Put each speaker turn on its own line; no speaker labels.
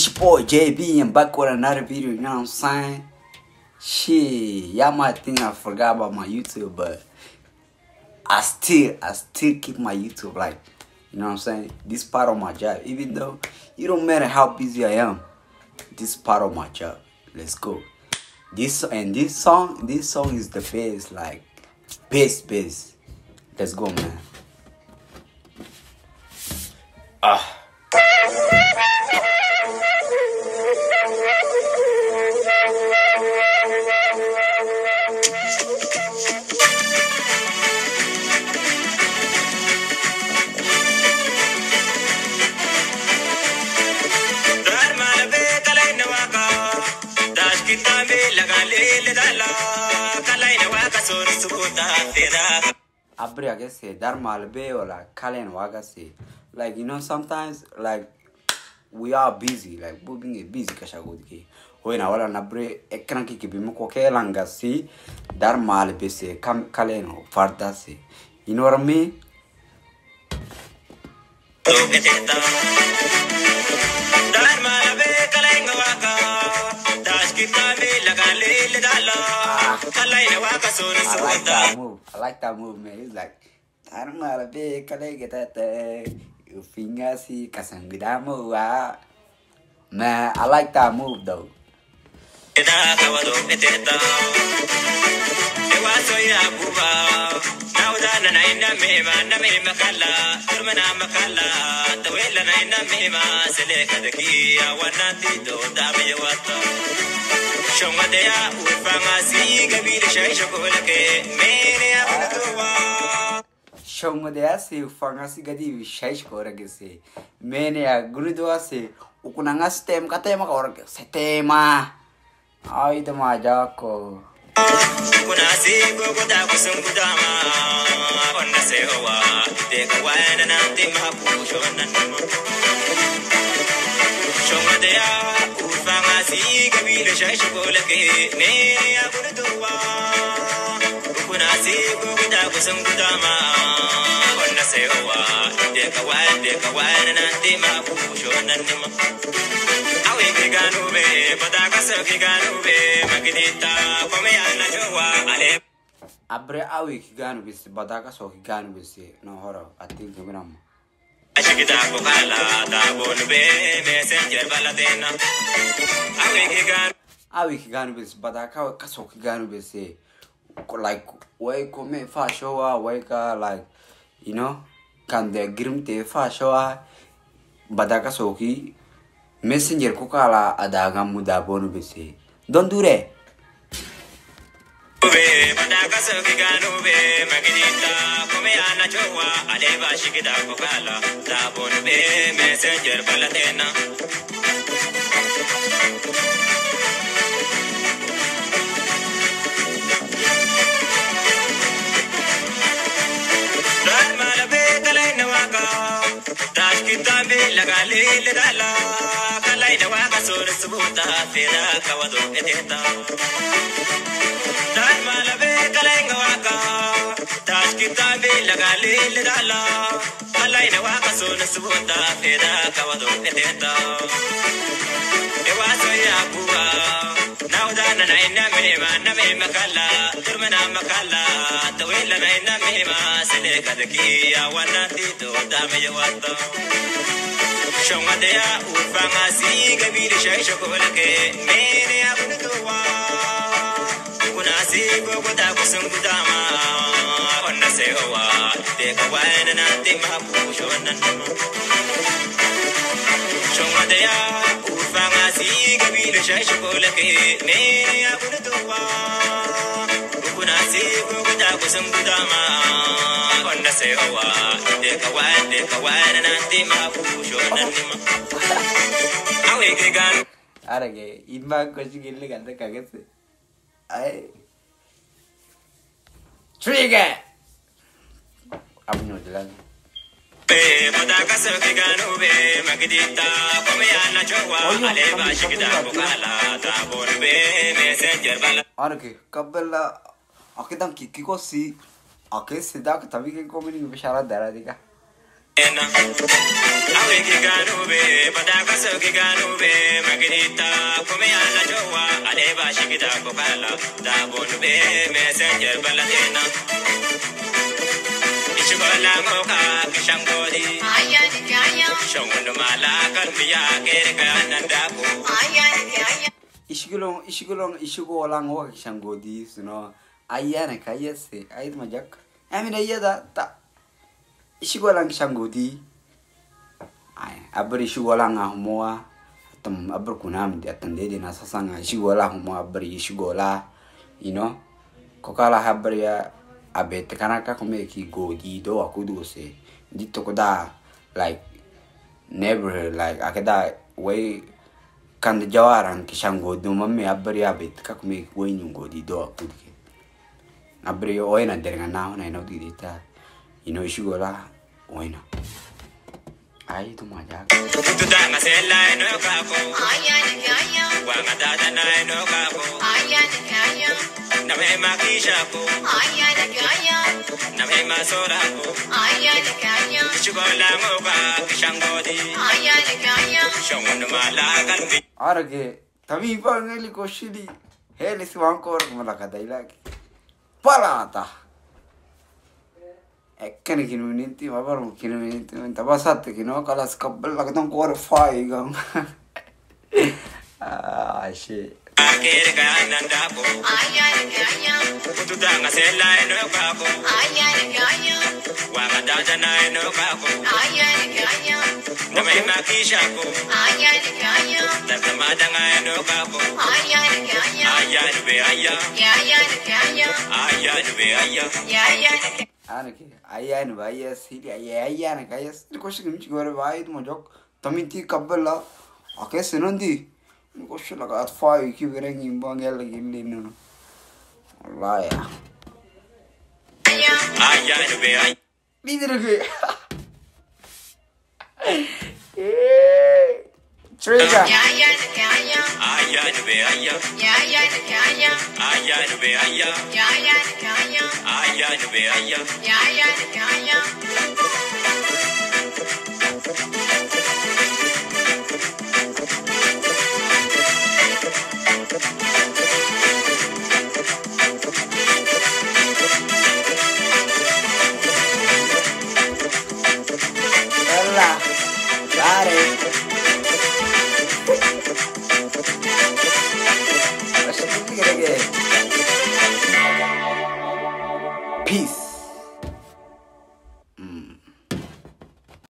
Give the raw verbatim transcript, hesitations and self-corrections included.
It's your boy J B and back with another video, you know what I'm saying? Shit, y'all might think I forgot about my YouTube, but I still, I still keep my YouTube, like, you know what I'm saying? This part of my job, even though it don't matter how busy I am, this part of my job. Let's go. This and this song, this song is the best, like, best, best. Let's go, man. Ah. Abri I guess dar malbe or like kalen waga say like you know sometimes like we are busy like moving a busy kashagodki when I wala nabre ekranki ki bimu ko kelanga si dar malbe se kam kalen farda se you know what I mean. I like that move. I like that move, man. He's like, I don't know how to be. Can I get that? You finger see, Kasangidamo. Man, I like that move though. Shongadea ufangasi gabile shay shokolake mene abudwa Shongadea se ufangasi gadi shay shokolake se mene agudwa se ukunanga stem katema korake setema ai to majako kunasi gogoda kusungudama onna se owa de kawana nanti mapushona Shongadea ufangasi gabile shay shokolake mene abudwa kunasi gogoda kusungudama onna se owa de kawana de kawana nanti mapushona nima awe kiganu be badaka se kiganu be magidita kome ana jowa ale abre awe kiganu be badaka so kiganu be no horo ati gumram ashigida kokala da bonbe messenger baladena awe kiganu awe kiganu be badaka kaso kiganu be se like way come fa showa way ka like you know kan de grimte fa showa badaka soki messenger ko kala adaga muda bonu bese don't do that be badaka soki ganu be magidita kome ana jowa aleba shigida ko kala da bonu be messenger balatena Laga le legala kalai na waka sore subuta fera kawado eteta dan malabe kalai ngawaka das kitabe laga le legala kalai na waka sore subuta fera kawado eteta ewaso ya buwa nawdana na ina mema na mema kala turmana makala tawela na ina mema sele kadaki ya wanati to dame yawato Shongadea ufangasi gabile shay shokolake mene abudwa kunasi gogoda kusungudama onna se owa de kawana nanti mapushona Shongadea ufangasi gabile shay shokolake mene abudwa kunasi gogoda kusungudama onna se owa de kawana de kawana nanti mapushona awe kegan arage imba kochi gille ganda kagase ai trigger abno dilan be badaka se keganu be magidita kome ana jowa aleba shigida kokala ta borbe messenger bala arage kabla akidam kiki ko si ake sida ka tabi ke komini bishara dara diga ena awe kiganube badaka so kiganube magrita kome ala jowa aleba shikita kokala dabonube messenger balatena ishgola ngoka kishangodi ayani kaya shongondo mala kalbiya gerga nandapo ayani kaya
ishgulong ishgulong ishgola ngoka kishangodi suno ayana kaya se ayit majak amina yada ta ishgola kishangodi ay abri ishgola ngamoa tam abr kunam di atande di nasasanga ishgola mo abri ishgola you know kokala habri ya abet kanaka kome ki godi do akudu se dito ko da like never like akada way kan jawaran kishango do mamme abri abet ka kome way nyungo di do akudu ke abri oina derga na na no di dita ino ishugola oina ai to maja
tu tanga sela no kako ayana kaya wa ngata na no kako ayana kaya na me makisha ko ayana kaya na me masora ko ayana kaya chugola ngoba kishangodi ayana kaya shongondo mala kalbi
arage tabi bangeli koshili hele swankor malaka dailaki palata ekkene kinuninti babaru kinuninti tabasate kino kalas kabbal lagdan kor fai gam ah shit
akere kananda ko ayana kaya tu tanga sela no kako ayana kaya wa ngata na no kako ayana kaya na me makisha ko ayana kaya na madanga no kako ayana kaya ayana be aya ayana kaya ayana be aya ayana
anake ayana baya sili ayana kaya koshigim chigore bai tu mojok taminti kabbala akese nondi koshla gat fai ki berengi bangel gilli no wallahi
ayana be aya
liderge eh trigger
ayana kaya ayana be aya ayana kaya ayana be aya ayana kaya ayana be aya ayana kaya